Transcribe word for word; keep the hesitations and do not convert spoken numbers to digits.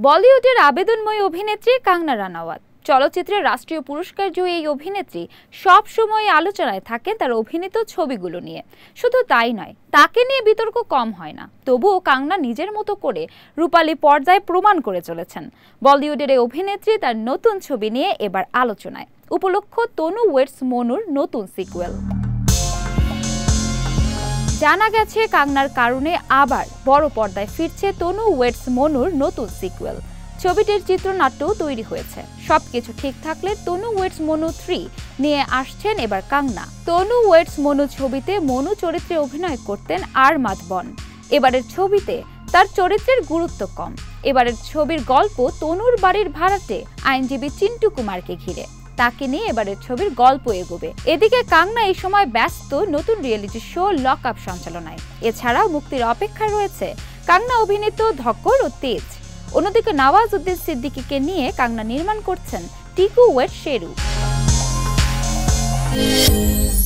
বলিউডের আবেদনময়ী অভিনেত্রী কাঙ্গনা রানাওয়াত। চলচ্চিত্রের রাষ্ট্রীয় পুরস্কার জয়ী এই অভিনেত্রী সব সময় আলোচনায় থাকেন তার অভিনীত ছবিগুলো নিয়ে। শুধু তাই নয়, তাকে নিয়ে বিতর্ক কম হয় না। তবুও কাঙ্গনা নিজের মতো করে রূপালী পর্দায় প্রমাণ করে চলেছেন। বলিউডের এই অভিনেত্রী তার নতুন ছবি নিয়ে এবার আলোচনায়। উপলক্ষ তনু ওয়েটস মনুর নতুন সিকুয়েল। জানা গেছে কাঙ্গনার কারণে আবার বড় পর্দায় ফিরছে তনু ওয়েটস মনুর নতুন সিকুয়েল। ছবিটির চিত্রনাট্যও তৈরি হয়েছে। সবকিছু ঠিক থাকলে তনু ওয়েটস মনু থ্রি নিয়ে আসছেন এবার কাঙ্গনা। তনু ওয়েটস মনু ছবিতে মনু চরিত্রে অভিনয় করতেন আর মাধবন। এবারের ছবিতে তার চরিত্রের গুরুত্ব কম। এবারের ছবির গল্প তনুর বাড়ির ভাড়াটে আইনজীবী চিন্টু কুমারকে ঘিরে। তাকে নিয়ে এবারের ছবির গল্প এগোবে। এদিকে কাঙ্গনা এই সময় ব্যস্ত নতুন রিয়েলিটি শো লক আপ সঞ্চালনায়। এছাড়াও মুক্তির অপেক্ষায় রয়েছে কাঙ্গনা অভিনীত ধক্কর ও তেজ। অন্যদিকে নওয়াজউদ্দিন সিদ্দিকীকে নিয়ে কাঙ্গনা নির্মাণ করছেন টিকু ওয়েট শেরু।